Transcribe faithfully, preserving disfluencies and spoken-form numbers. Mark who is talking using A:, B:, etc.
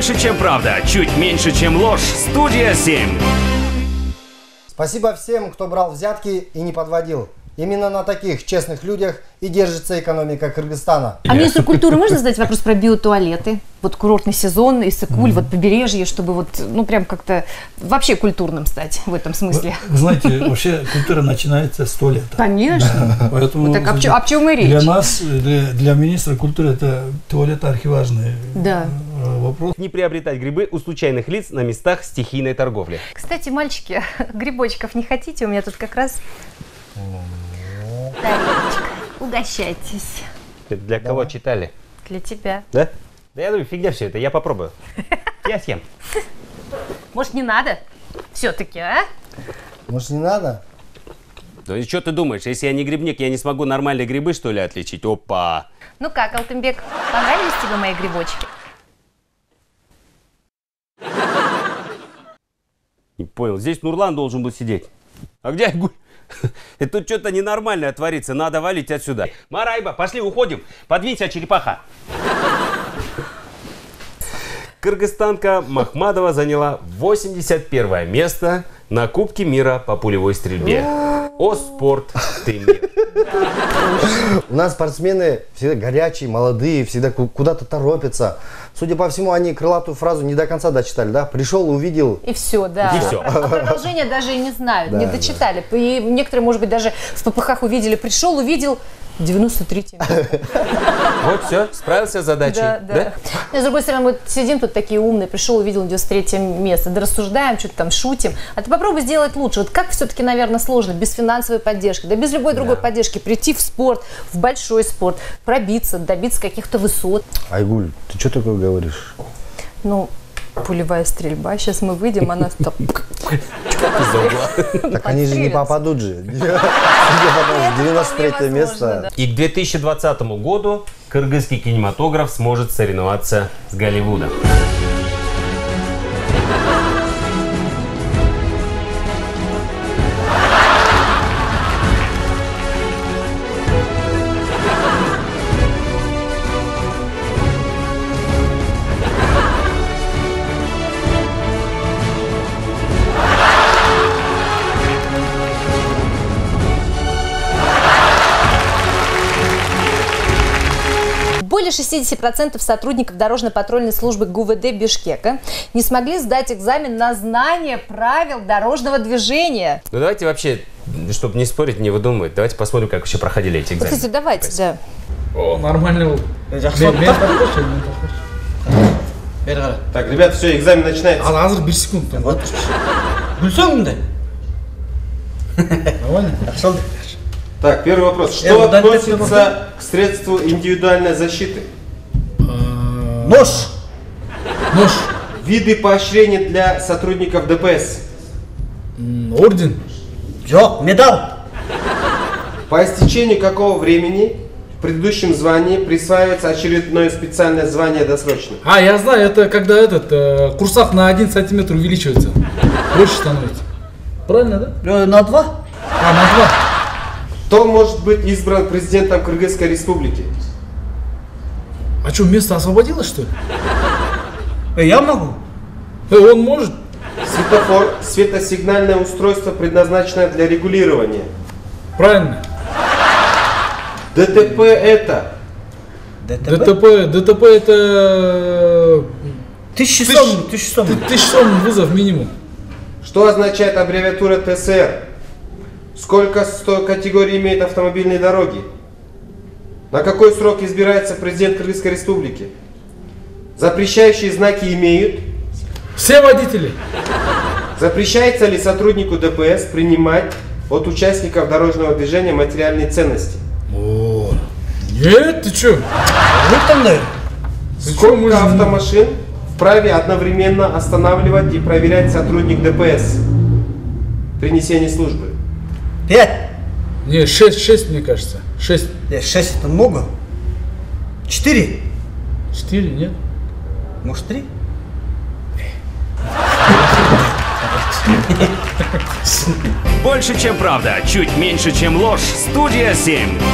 A: Больше, чем правда, чуть меньше, чем ложь. Студия семь.
B: Спасибо всем, кто брал взятки и не подводил. Именно на таких честных людях и держится экономика Кыргызстана.
C: А министру культуры можно задать вопрос про биотуалеты? Вот курортный сезон, Иссык-Куль, mm. вот побережье, чтобы вот, ну, прям как-то вообще культурным стать в этом смысле.
D: Вы, вы знаете, вообще культура начинается с туалета.
C: Конечно.
D: Да. Поэтому,
C: вот так, знаете, о чем и речь?
D: Для нас, для, для министра культуры, это туалет архиважный
C: да.
D: вопрос.
E: Не приобретать грибы у случайных лиц на местах стихийной торговли.
C: Кстати, мальчики, грибочков не хотите? У меня тут как раз... Тарелочка. Угощайтесь.
E: Это для кого читали?
C: Для тебя.
E: Да? Да я думаю, фигня все это, я попробую. Я съем.
C: Может, не надо? Все-таки, а?
B: Может, не надо?
E: Да и что ты думаешь, если я не грибник, я не смогу нормальные грибы, что ли, отличить? Опа!
C: Ну как, Алтынбек, понравились тебе мои грибочки?
E: Не понял, здесь Нурлан должен был сидеть. А где Айгуль? Это тут что-то ненормальное творится, надо валить отсюда. Марайба, пошли, уходим. Подвинься, черепаха. Кыргызстанка Махмадова заняла восемьдесят первое место на Кубке мира по пулевой стрельбе. О, спорт, ты мир.
B: У нас спортсмены всегда горячие, молодые, всегда куда-то торопятся. Судя по всему, они крылатую фразу не до конца дочитали, да? Пришел, увидел.
C: И все, да.
E: И все.
C: А продолжение даже и не знают,
B: да,
C: не дочитали. Да. И некоторые, может быть, даже в попыхах увидели. Пришел, увидел девяносто третье место.
E: Вот все, справился с задачей.
C: Да, да. Да? Но, с другой стороны, мы сидим тут такие умные, пришел, увидел девяносто третье место, да рассуждаем, что-то там шутим. А ты попробуй сделать лучше. Вот как все-таки, наверное, сложно без финансовой поддержки, да без любой другой да. поддержки прийти в спорт, в большой спорт, пробиться, добиться каких-то высот.
B: Айгуль, ты что такое говоришь?
C: Ну, пулевая стрельба. Сейчас мы выйдем, она так...
B: Так они же не попадут же. девяносто третье место.
E: И к две тысячи двадцатому году кыргызский кинематограф сможет соревноваться с Голливудом.
C: Более шестидесяти процентов сотрудников дорожно-патрульной службы ГУВД Бишкека не смогли сдать экзамен на знание правил дорожного движения.
E: Ну давайте вообще, чтобы не спорить, не выдумывать, давайте посмотрим, как вообще проходили эти экзамены.
C: Кстати, давайте, да.
D: О, нормально.
F: Так, ребят, все, экзамен начинается.
D: А азыр bir секунд.
F: Так, первый вопрос. Что относится к средству индивидуальной защиты?
D: Нож. Нож.
F: Виды поощрения для сотрудников ДПС.
D: Орден.
G: Жок, медаль.
F: По истечению какого времени в предыдущем звании присваивается очередное специальное звание досрочно?
D: А, я знаю, это когда этот э, курсак на один сантиметр увеличивается. Больше становится. Правильно, да?
G: На два?
D: А, на два.
F: Кто может быть избран президентом Кыргызской республики?
D: А что, место освободилось, что ли?
G: Э, я могу.
D: Э, он может.
F: Светофор – светосигнальное устройство, предназначенное для регулирования.
D: Правильно.
F: ДТП это?
G: ДТП?
D: ДТП, ДТП это...
G: Тысяча сом, тысяча сом.
D: Тысяча сом вызов минимум.
F: Что означает аббревиатура ТСР? Сколько сто категорий имеют автомобильные дороги? На какой срок избирается президент Кыргызской республики? Запрещающие знаки имеют?
D: Все водители.
F: Запрещается ли сотруднику ДПС принимать от участников дорожного движения материальные ценности?
D: О, нет, ты чё?
G: Вот там, наверное.
F: Сколько автомашин вправе одновременно останавливать и проверять сотрудник ДПС при несении службы?
G: Пять.
D: Не, шесть, шесть, мне кажется. Шесть.
G: Нет, шесть это много. Четыре.
D: Четыре, нет?
G: Может, три?
A: Больше, чем правда, чуть меньше, чем ложь. Студия семь.